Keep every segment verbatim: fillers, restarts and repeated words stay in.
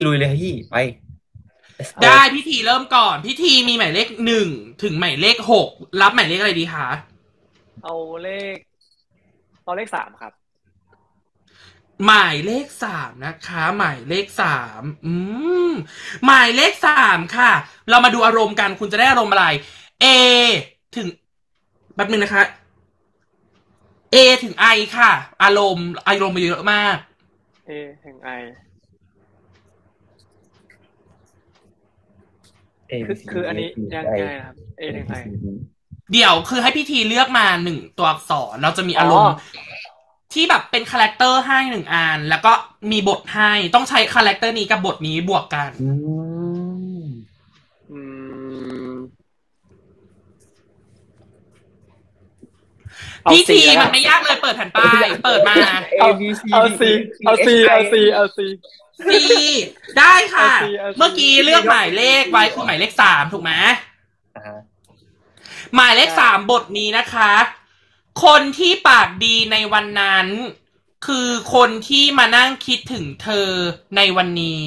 ลุยเลยพี่ไป let's go ได้พี่ทีเริ่มก่อนพี่ทีมีหมายเลขหนึ่งถึงหมายเลขหกรับหมายเลขอะไรดีคะเอาเลขเอาเลขสามครับหมายเลขสามนะคะหมายเลขสามอืมหมายเลขสามค่ะเรามาดูอารมณ์กันคุณจะได้อารมณ์อะไร A ถึงแป๊บนึงนะคะ A ถึง I ค่ะอารมณ์อารมณ์มันเยอะมาก A ถึง I คือคืออันนี้ยังไงครับ A ถึง I เดี๋ยวคือให้พี่ทีเลือกมาหนึ่งตัวอักษรเราจะมีอารมณ์ที่แบบเป็นคาแรคเตอร์ให้หนึ่งอันแล้วก็มีบทให้ต้องใช้คาแรคเตอร์นี้กับบทนี้บวกกันพี่ทีมันไม่ยากเลยเปิดแผ่นป้ายเปิดมาเอาเอาซีเอาซีเอาซีเอาซีซีได้ค่ะเมื่อกี้เลือกหมายเลขไว้คือหมายเลขสามถูกไหมหมายเลขสามบทนี้นะคะคนที่ปากดีในวันนั้นคือคนที่มานั่งคิดถึงเธอในวันนี้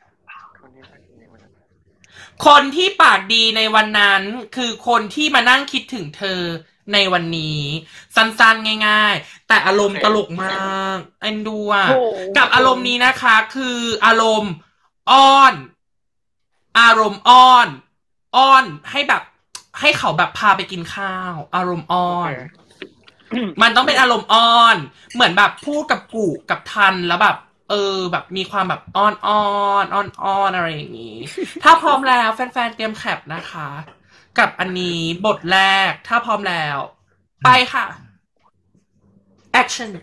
คนที่ปากดีในวันนั้นคือคนที่มานั่งคิดถึงเธอในวันนี้สั้นๆง่ายๆแต่อารมณ์ตลกมากเอ็นดูอ่ะกับอารมณ์นี้นะคะคืออารมณ์อ้อนอารมณ์อ้อนอ้อนให้แบบให้เขาแบบพาไปกินข้าวอารมณ์อ้อนมันต้องเป็นอารมณ์อ้อนเหมือนแบบพูดกับกูกับทันแล้วแบบเออแบบมีความแบบอ้อนอ้อนอ้อนอ้อนอะไรอย่างนี้ถ้าพร้อมแล้วแฟนๆเตรียมแคปนะคะกับอันนี้บทแรกถ้าพร้อมแล้วไปค่ะ action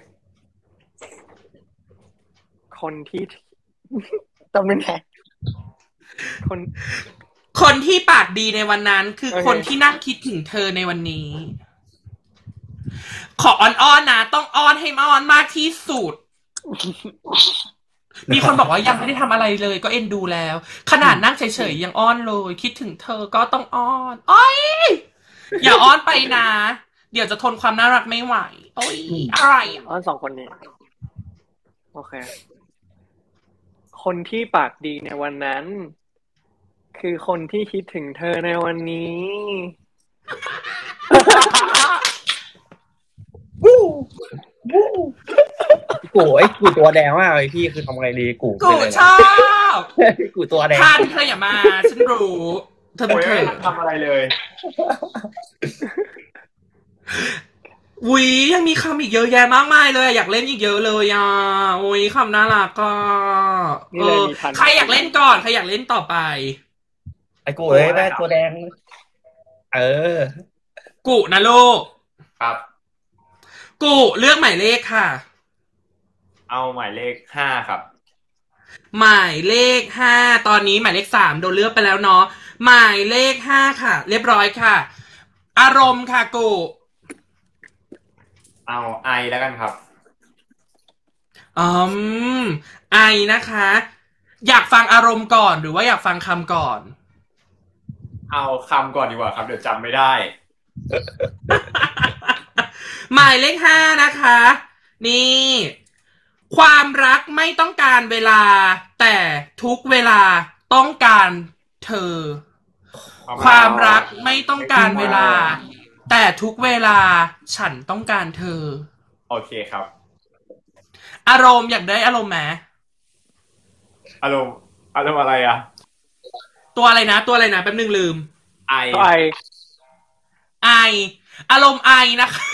คนที่จำเป็นแหคนคนที่ปากดีในวันนั้นคือ okay. คนที่นั่งคิดถึงเธอในวันนี้ขออ้อนๆนะต้องอ้อนให้อ้อนมากที่สุด มีคนบอกว่ายังไม่ได้ทำอะไรเลยก็เอ็นดูแล้วขนาดนั่งเฉยๆยังอ้อนเลยคิดถึงเธอก็ต้องอ้อนอ้อยอย่าอ้อนไปนะเดี๋ยวจะทนความน่ารักไม่ไหวโอ้ยอะไรอ้อนสองคนนี้โอเคคนที่ปากดีในวันนั้นคือคนที่คิดถึงเธอในวันนี้วู้วู้กูไอ้กูตัวแดงมากเลยพี่คือทำไงดีกูกูชอบกูตัวแดงท่านเธออย่ามาฉันรู้เธอเป็นเธอทำอะไรเลยอุ้ยยังมีคำอีกเยอะแยะมากมายเลยอยากเล่นอีกเยอะเลยอ่ะโอ้ยคำน่ารักก็เออใครอยากเล่นก่อนใครอยากเล่นต่อไปไอ้กูเลยแม่ตัวแดงเออกูนะลูกครับกูเลือกหมายเลขค่ะเอาหมายเลขห้าครับหมายเลขห้าตอนนี้หมายเลขสามโดนเลือกไปแล้วเนาะหมายเลขห้าค่ะเรียบร้อยค่ะอารมณ์ค่ะกูเอาไอแล้วกันครับอืมไอนะคะอยากฟังอารมณ์ก่อนหรือว่าอยากฟังคำก่อนเอาคำก่อนดีกว่าครับเดี๋ยวจำไม่ได้หมายเลขห้านะคะนี่ความรักไม่ต้องการเวลาแต่ทุกเวลาต้องการเธอความรักไม่ต้องการเวลาแต่ทุกเวลาฉันต้องการเธอโอเคครับอารมณ์อยากได้อารมณ์ไหมอารมณ์อารมณ์อะไรอะตัวอะไรนะตัวอะไรนะแป๊บนึงลืมไอไอไออารมณ์ไอนะคะ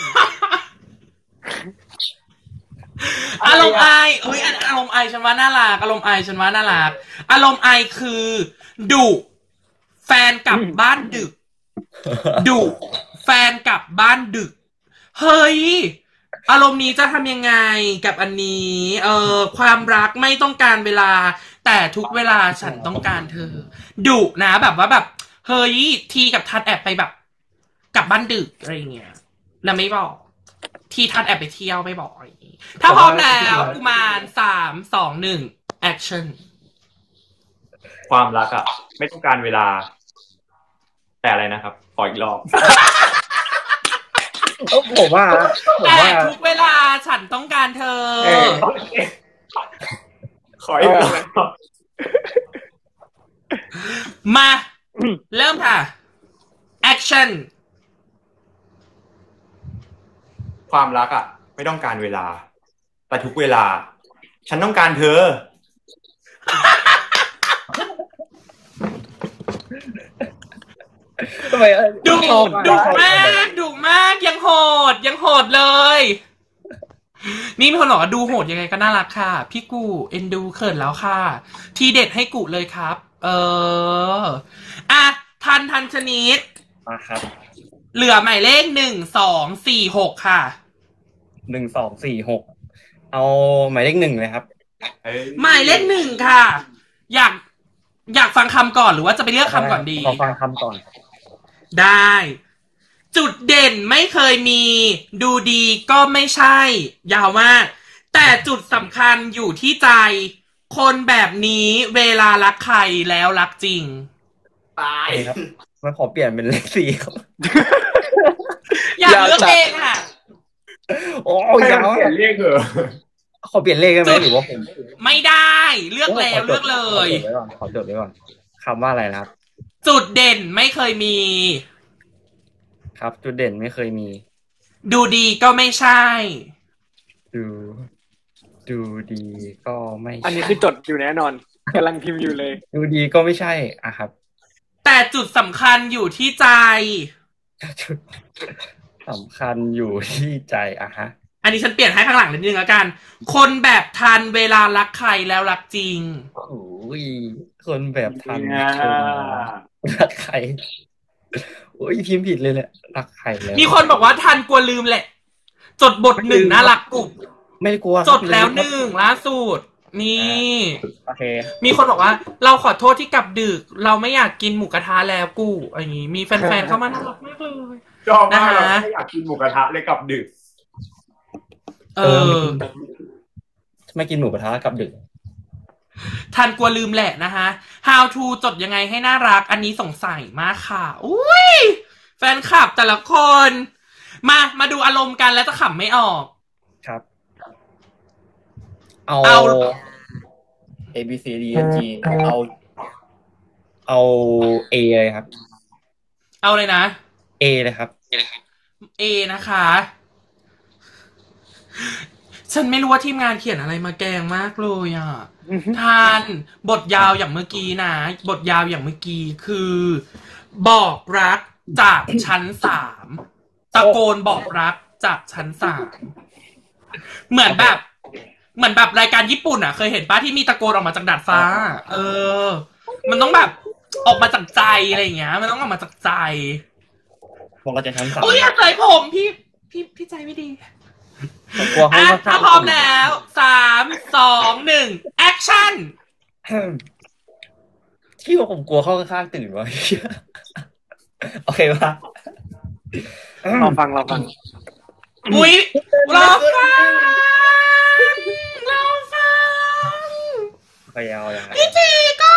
อารมณ์ไอเอ้ยอารมณ์ไอฉันว่าน่ารักอารมณ์ไอฉันว่าน่ารักอารมณ์ไอคือดุแฟนกลับบ้านดึกดุแฟนกลับบ้านดึกเฮ้ยอารมณ์นี้จะทำยังไงกับอันนี้เออความรักไม่ต้องการเวลาแต่ทุกเวลาฉันต้องการเธอดุนะแบบว่าแบบเฮ้ยทีกับทัดแอบไปแบบกลับบ้านดึกอะไรเงี้ยแล้วไม่บอกทีทัดแอบไปเที่ยวไม่บอกอะไรอย่างงี้ถ้าพร้อมแล้วกุมารสามสองหนึ่งแอคชั่นความรักอ่ะไม่ต้องการเวลาแต่อะไรนะครับขออีกรอบผมว่าแต่ทุกเวลาฉันต้องการเธอขออีกรอบมาเริ่มค่ะ action ความรักอ่ะไม่ต้องการเวลาแต่ทุกเวลาฉันต้องการเธอทำไมดุชอบดุมากดุมากยังโหดยังโหดเลยนี่มีคนบอกว่าดูโหดยังไงก็น่ารักค่ะพี่กูเอ็นดูเขินแล้วค่ะทีเด็ดให้กูเลยครับเอออ่ะทันทันชนิดมาครับเหลือหมายเลขหนึ่งสองสี่หกค่ะหนึ่งสองสี่หกเอาหมายเลขหนึ่งเลยครับหมายเลขหนึ่งค่ะอยากอยากฟังคำก่อนหรือว่าจะไปเลือกคำก่อนดีขอฟังคำก่อนได้จุดเด่นไม่เคยมีดูดีก็ไม่ใช่ยาวมากแต่จุดสำคัญอยู่ที่ใจคนแบบนี้เวลารักใครแล้วรักจริงตายครับไม่ขอเปลี่ยนเป็นเลขสี่ครับอยากเลือกเองค่ะโอ้ยยาวเปลี่ยนเลขเหรอขอเปลี่ยนเลขได้ไหมหรือว่าผมไม่ได้เลือกแล้วเลือกเลยขอจดไว้ก่อนคำว่าอะไรนะครับจุดเด่นไม่เคยมีครับจุดเด่นไม่เคยมีดูดีก็ไม่ใช่ดูดูดีก็ไม่อันนี้คือจดอยู่แน่นอนกำลังพิมพ์อยู่เลยดูดีก็ไม่ใช่อ่ะครับแต่จุดสำคัญอยู่ที่ใจจุดสำคัญอยู่ที่ใจอ่ะฮะอันนี้ฉันเปลี่ยนให้ข้างหลังนิดนึงแล้วกันคนแบบทันเวลารักใครแล้วรักจริงโอ้ยคนแบบทันรักใครโอ้ยพิมพ์ผิดเลยแหละรักใครแล้วมีคนบอกว่าทันกลัวลืมแหละจดบทหนึ่งน่ารักกุบไม่กลัวจดแล้วหนึ่งล่าสุดนี่โอเคมีคนบอกว่าเราขอโทษที่กลับดึกเราไม่อยากกินหมูกระทะแล้วกูอย่างนี้มีแฟนๆเข้ามาน่ารักมากเลยชอบมากเราไม่อยากกินหมูกระทะเลยกลับดึกเออไม่กินหมูกระทะกลับดึกทันกลัวลืมแหละนะคะ how to จดยังไงให้น่ารักอันนี้สงสัยมากค่ะอุ้ยแฟนคลับแต่ละคนมามาดูอารมณ์กันแล้วจะขำไม่ออกครับเอา A B C D F G เอาเอา A เลยครับเอาเลยนะ A เลยครับ A นะคะฉันไม่รู้ว่าทีมงานเขียนอะไรมาแกงมากเลยอ่ะทานบทยาวอย่างเมื่อกี้นะบทยาวอย่างเมื่อกี้คือบอกรักจากชั้นสามตะโกนบอกรักจากชั้นสามเหมือนแบบเหมือนแบบรายการญี่ปุ่นอ่ะเคยเห็นป้าที่มีตะโกนออกมาจากดาดฟ้าเออมันต้องแบบออกมาจากใจอะไรอย่างเงี้ยมันต้องออกมาจากใจพวกเราจะชั้นสามโอ้ยอย่าใส่ผมพี่พี่พี่ใจไม่ดีอ่ะถ้าพร้อมแล้วสามสองหนึ่งแอคชั่นที่ว่าผมกลัวเข้าข้างตื่นวะโอเคป่ะเราฟังเราฟังอุ้ยเราฟังเราฟังไปเอาอย่างไรพี่จีก็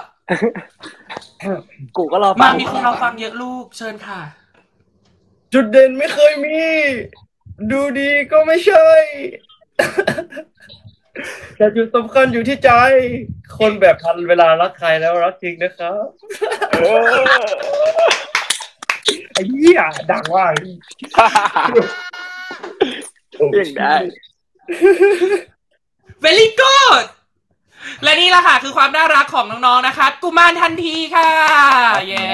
กูก็รอฟังมามีคนเราฟังเยอะลูกเชิญค่ะจุดเด่นไม่เคยมีดูดีก็ไม่ใช่แต่จุดสำคัญอยู่ที่ใจคนแบบทันเวลารักใครแล้วรักจริงนะครับไอ้เหี้ยดังว่าเก่งได้ very good และนี่แหละค่ะคือความน่ารักของน้องๆนะคะกุมารทันทีค่ะเย้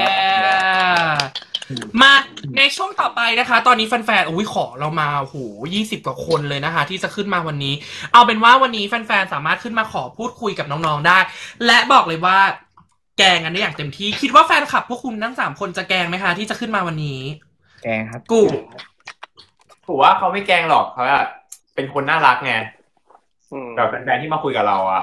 มาในช่วงต่อไปนะคะตอนนี้แฟนๆอุ้ยขอเรามาโหยี่สิบกว่าคนเลยนะคะที่จะขึ้นมาวันนี้เอาเป็นว่าวันนี้แฟนๆสามารถขึ้นมาขอพูดคุยกับน้องๆได้และบอกเลยว่าแกงกันได้อย่างเต็มที่คิดว่าแฟนคลับพวกคุณทั้งสามคนจะแกงไหมคะที่จะขึ้นมาวันนี้แกงครับกูผมว่าเขาไม่แกงหรอกเขาอะเป็นคนน่ารักไงแบบแฟนๆที่มาคุยกับเราอะ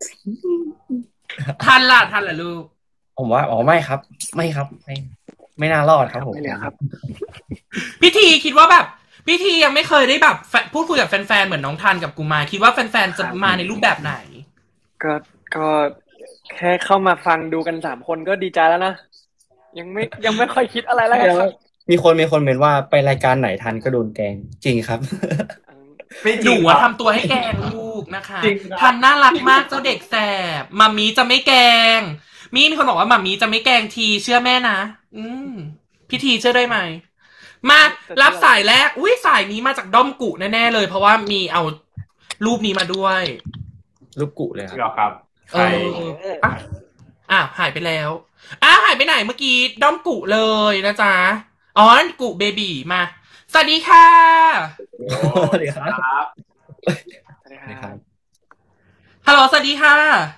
ทันล่ะทันล่ะลูกผมว่าอ๋อไม่ครับไม่ครับไม่ไม่น่ารอดครับผมไม่เลยครับพิธีคิดว่าแบบพิธียังไม่เคยได้แบบพูดคุยกับแฟนๆเหมือนน้องทันกับกูมาคิดว่าแฟนๆจะมาในรูปแบบไหนก็ก็แค่เข้ามาฟังดูกันสามคนก็ดีใจแล้วนะยังไม่ยังไม่ค่อยคิดอะไรแล้วครับมีคนมีคนเมนว่าไปรายการไหนทันก็โดนแกงจริงครับหนูทำตัวให้แกงลูกนะคะทันน่ารักมากเจ้าเด็กแสบมัมมี่จะไม่แกงมีมีคนบอกว่าหมามีจะไม่แกล้งทีเชื่อแม่นะอืมพี่ทีเชื่อได้ไหมมารับสายแรกอุ้ยสายนี้มาจากด้อมกุแน่ๆเลยเพราะว่ามีเอารูปนี้มาด้วยรูปกุเลยครับหรอครับเอออ่ะอ่ะหายไปแล้วอ่ะหายไปไหนเมื่อกี้ด้อมกุเลยนะจ๊ะอ๋อกุเบบีมาสวัสดีค่ะสวัสดีครับสวัสดีสวัสดีคครัรับบฮัลโหลสวัสดีค่ะ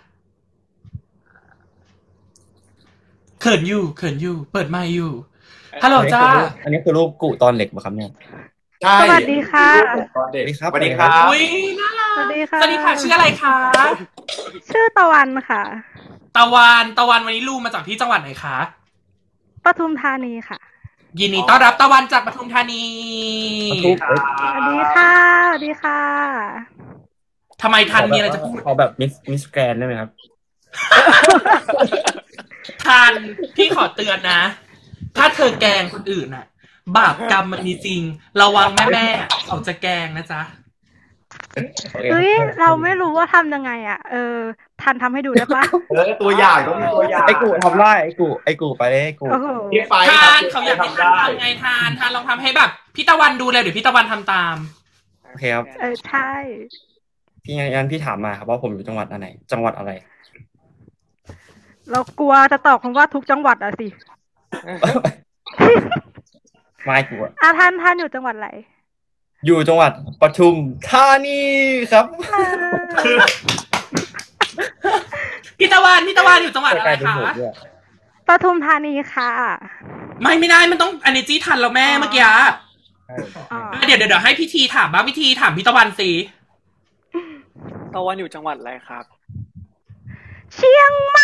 เขินอยู่เขินอยู่เปิดไมค์อยู่ฮัลโหลจ้าอันนี้คือรูปกุตอนเด็กป่ะครับเนี่ยใช่สวัสดีค่ะตอนเด็กสวัสดีครับสวัสดีครับอุ้ยน่ารักสวัสดีค่ะสวัสดีค่ะชื่ออะไรคะชื่อตะวันค่ะตะวันตะวันวันนี้ลูมาจากที่จังหวัดไหนคะปทุมธานีค่ะยินดีต้อนรับตะวันจากปทุมธานีทุกสวัสดีค่ะ สวัสดีค่ะทำไมทันมีอะไรจะพูดขอแบบมิสมิสแกรนได้ไหมครับทันพี่ขอเตือนนะ ถ้าเธอแกล้งคนอื่นน่ะ บาปกรรมมันมีจริง ระวังแม่แม่ๆเขาจะแกล้งนะจ๊ะเฮ้ย เราไม่รู้ว่าทำยังไงอ่ะ เออ ทันทำให้ดูได้ปะเออตัวอย่างต้องมีตัวอย่างไอ้กูทำได้ไอ้กูไอ้กูไปเลยไอ้กูโอ้โหพี่ไฟทาครับนเขาอยากให้ทำทานได้ทำไงทานทานลองทำให้แบบพี่ตะวันดูเลยเดี๋ยวพี่ตะวันทำตามโอเคครับเออ ใช่พี่งั้นพี่ถามมาครับว่าผมอยู่จังหวัดอะไร จังหวัดอะไรเรากลัวจะตอบคำว่าทุกจังหวัดอะสิไม่กูอะอ่ะท่านท่านอยู่จังหวัดอะไรอยู่จังหวัดปทุมธานีครับพี่ตะวันพี่ตะวันอยู่จังหวัดอะไรเป็นคะผมด้วยปทุมธานีค่ะไม่ไม่ได้มันต้องอันนี้จี้ทันแล้วแม่เมื่อกี้อ๋อเดี๋ยวเดี๋ยวเดี๋ยวให้พี่ทีถามบ้างพี่ทีถามพี่ตะวันสิตะวันอยู่จังหวัดอะไรครับเชียงใหม่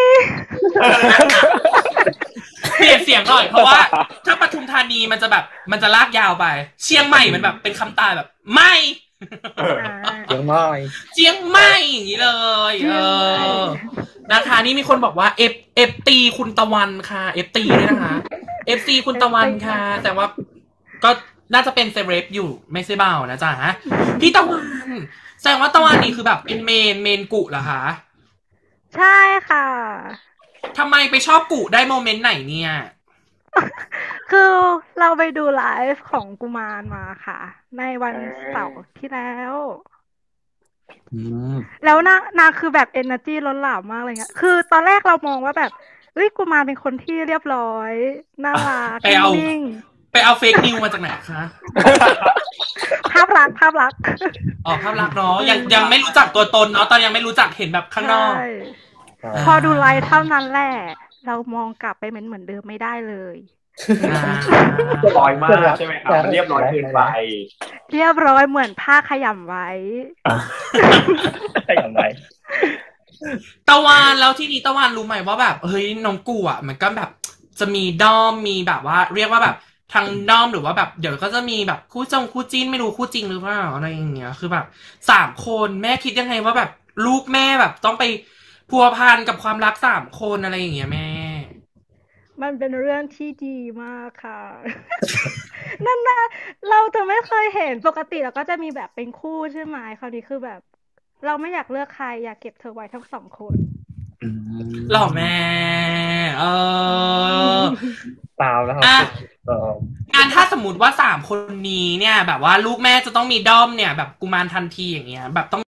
เปลี่ยนเสียงหน่อยเพราะว่าถ้าปทุมธานีมันจะแบบมันจะลากยาวไป เชียงใหม่มันแบบเป็นคำตายแบบไม่อ่าเชียงใหม่เชียงใหม่อย่างนี้เลยเชีเอยงใหม่อนะคะนี่มีคนบอกว่าเอฟเอฟตีคุณตะวันค่ะเอฟตีด้วยนะคะเอฟซีคุณตะวันค่ะ แต่ว่าก็น่าจะเป็นเซเลบอยู่ไม่ใช่เบานะจ๊ะพี่ตะวันแสดงว่าตะวันนี่คือแบบเป็นเมนเมนกุเหรอคะใช่ค่ะทำไมไปชอบกุได้โมเมนต์ไหนเนี่ยคือเราไปดูไลฟ์ของกุมารมาค่ะ ในวันเสาร์ที่แล้วอืมแล้วนางนางคือแบบ energy ล้นหลามมากเลยอะคือตอนแรกเรามองว่าแบบเฮ้ยกุมารเป็นคนที่เรียบร้อย น่ารักไปเอานิ่งไปเอาเฟกนิวมาจากไหนคะๆภาพลักษณ์ภาพลักษณ์อ๋อภาพลักษณ์เนาะยังยังไม่รู้จักตัวตนเนาะตอนยังไม่รู้จักเห็นแบบข้างนอกใช่อ่าพอดูไลฟ์เท่านั้นแหละ เรามองกลับไปเหมือนเหมือนเดิมไม่ได้เลยอ่าเรียบร้อยมากใช่ไหมครับมันเรียบร้อยเกินไปเรียบร้อยเหมือนผ้าขยำไว้ได้อย่างไรตะวันแล้วที่นี้ตะวันรู้ไหมว่าแบบเฮ้ยน้องกูอ่ะมันก็แบบจะมีด้อมมีแบบว่า เรียกว่าแบบทางด้อมหรือว่าแบบเดี๋ยวก็จะมีแบบคู่จงคู่จิ้นไม่รู้คู่จริงหรือเปล่าอะไรอย่างเงี้ยคือแบบสามคนแม่คิดยังไงว่าแบบลูกแม่แบบต้องไปพัวพันกับความรักสามคนอะไรอย่างเงี้ยแม่มันเป็นเรื่องที่ดีมากค่ะ นั่นนะเราจะไม่เคยเห็นปกติเราก็จะมีแบบเป็นคู่ใช่ไหมคราวนี้คือแบบ เราไม่อยากเลือกใครอยากเก็บเธอไว้ทั้งสองคนอืมหล่อแม่ เออตามแล้วครัอ่ะบเอองานถ้าสมมติว่าสามคนนี้เนี่ย แบบว่าลูกแม่จะต้องมีด้อมเนี่ย แบบกุมารทันทีอย่างเงี้ย แบบต้อง